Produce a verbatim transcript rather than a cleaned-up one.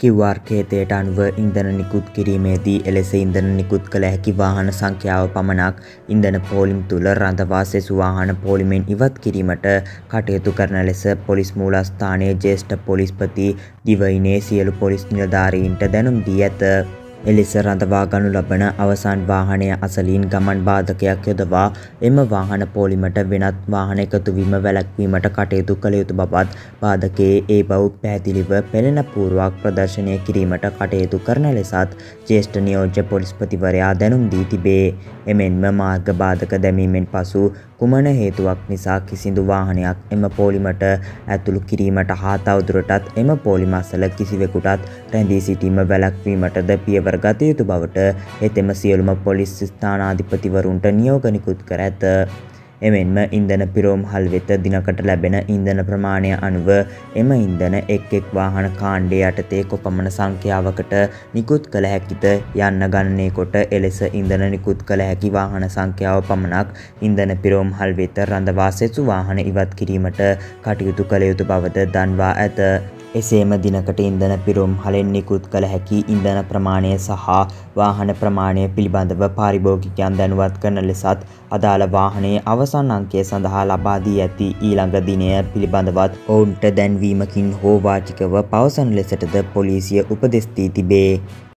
කිව් R කේතයට අනුව ඉන්ධන නිකුත් කිරීමේදී එලෙස ඉන්ධන නිකුත් කළ හැකි වාහන සංඛ්‍යාව පමණක් ඉන්ධන පෝලිම තුළ රඳවා සෙසු වාහන පෝලිමෙන් ඉවත් කිරීමට කටයුතු කරන ලෙස පොලිස් මූලස්ථානයේ ජ්‍යෙෂ්ඨ පොලිස්පති දිවයිනේ සියලු පොලිස් නිලධාරීන්ට දැනුම් දී ඇත. එලෙස රඳවා ගනු ලබන අවසන් වාහනය අසලින් ගමන් බාධකයක් යොදවා එම වාහන පෝලිමට වෙනත් වාහන එකතුවීම වැළැක්වීමට කටයුතු කළ යුතු බවත් බාධකයේ ඒ බව පැහැදිලිව පෙළෙනපුරුවක් ප්‍රදර්ශනය කිරීමට කටයුතු කරන ලෙසත් ජ්‍යෙෂ්ඨ නියෝජ්‍ය පොලිස්පතිවරයා දැනුම් දී තිබේ. එමෙන්ම මාර්ග බාධක දැමීමෙන් පසු කුමන හේතුවක් නිසා කිසිදු වාහනයක් එම පෝලිමට ඇතුළු කිරීමට හා තවදුරටත් එම පෝලිම අසල කිසිවෙකුටත් රැඳී සිටීම වැළැක්වීමටද පියවර ගත යුතු බවට හෙතෙම සියලුම පොලිස් ස්ථානාධිපතිවරුන්ට නියෝග නිකුත් කර ඇත. එමෙන්ම ඉන්ධන පිරෝම්හල් වෙත දිනකට ලැබෙන ඉන්ධන ප්‍රමාණය අනුව එම ඉන්ධන එක් එක් වාහන කාණ්ඩය යටතේ කොපමණ සංඛ්‍යාවකට නිකුත් කළ හැකිද යන්න ගණනය කොට එලෙස ඉන්ධන නිකුත් කළ හැකි වාහන සංඛ්‍යාව පමණක් ඉන්ධන පිරෝම්හල් වෙත රඳවා සෙසු වාහන ඉවත් කිරීමට කටයුතු කළ යුතු බවද දන්වා ඇත. එසේම දිනකට ඉන්ධන පිරෝම්හලෙන් නිකුත් කළ හැකි ඉන්ධන ප්‍රමාණය සහ වාහන ප්‍රමාණය පිළිබඳව පාරිභෝගිකයන් දැනුවත් කරන ලෙසත් අදාළ වාහනයේ අවසන් අංකය සඳහා ලබා දී ඇති ඊළඟ දිනය පිළිබඳවත් ඔවුන්ට දැන්වීමකින් හෝ වාචිකව පවසන ලෙසටද පොලිසිය උපදෙස් දී තිබේ.